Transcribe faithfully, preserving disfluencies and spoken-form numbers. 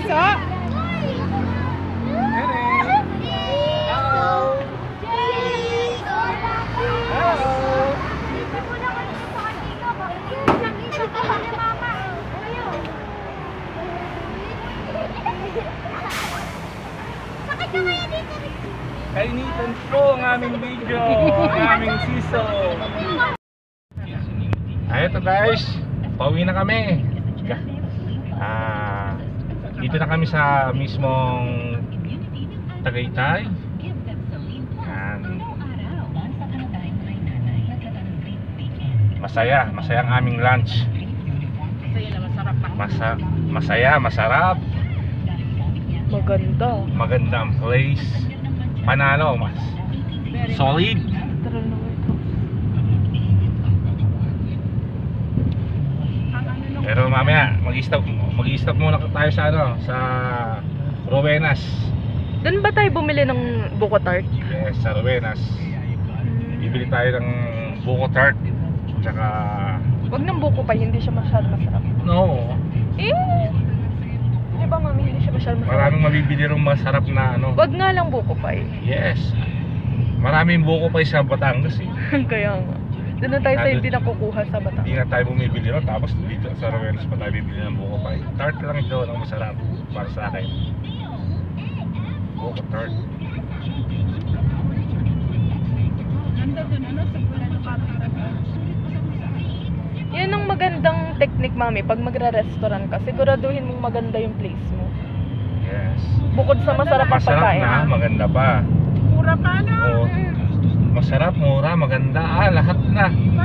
pusa. Kainitan po ang aming video, ang aming season. Ay, ito guys, pauwi na kami. Ah, dito na kami sa mismong Tagaytay. Yan. Masaya, masaya ang aming lunch. Masaya na masarap pa. Masa, masaya, masarap. Maganda. Magandang place. Panalo, mas solid. Tara na ito. Pero mamaya mag-stop mag-stop muna tayo sa ano, sa Rowenas. Doon ba tayo bumili ng buko tart? Yes, sa Rowenas. Bibili tayo ng buko tart. Tsaka Wag ng buko pa, hindi siya masyado masarap. no, Eh, di ba mami, hindi siya masyado masarap? maraming mabibili ring masarap na ano. Wag nga lang buko pa eh. Yes. Maraming buko pa sa Batangas eh. Kaya nga. Doon na tayo sa hindi nakukuha sa Batangas. Hindi na tayo bumibili ron, tapos dito sa Rowenas pa tayo bibili ng buko pa. Tart lang ito ng masarap para sa akin. Buko tart. Ganda doon, ano, sa pula ng kapatid. Yan ang magandang technique, mami. Pag magra-restaurant ka, siguraduhin mong maganda yung place mo. Yes. Bukod sa masarap ang Masarap pagkain. na, maganda pa. Mura pa na. Oo. Masarap, mura, maganda, ah, lahat na.